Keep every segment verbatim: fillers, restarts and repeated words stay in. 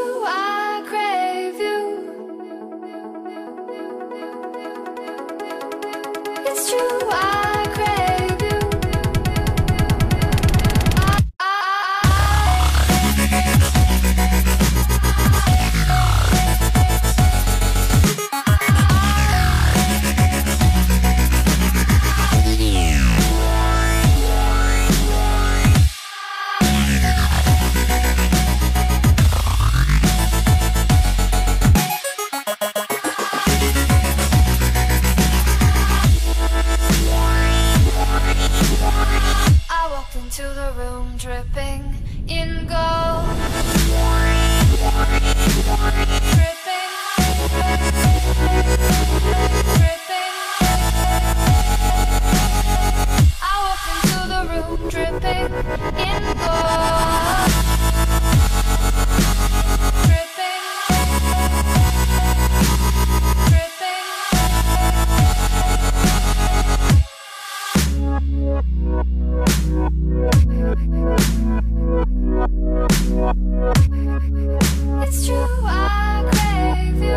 true, I crave you. It's true, I crave you. I, I walked into the room dripping in gold. Dripping, dripping. I walked into the room dripping in gold. Dripping, dripping. It's true, I crave you.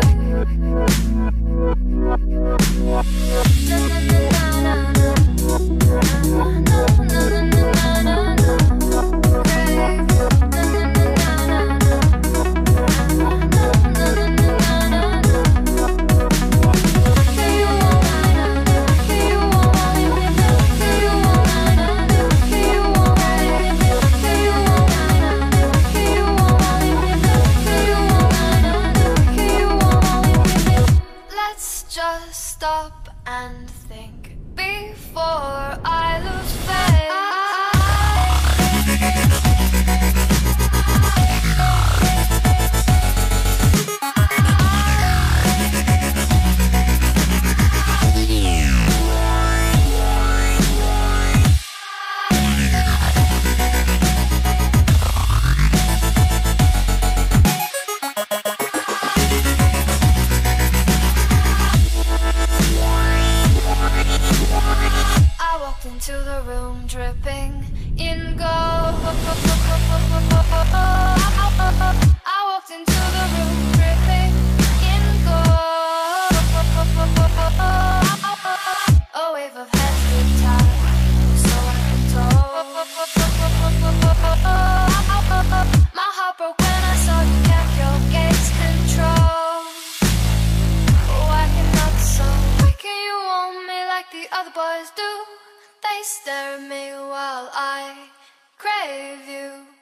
Na na na na na na na na na na na. Crave you. Na na na na na na na na na na. Do you wanna? Do you wanna? Do you wanna? Do you wanna? Do you wanna? Do you wanna? Let's just stop and think before I lose faith. I walked into the room dripping in gold. I walked into the room dripping in gold. A wave of heads we tied, so I control. My heart broke when I saw you kept your gaze control. Why cannot so? Why can't you want me like the other boys do? They stare at me while I crave you.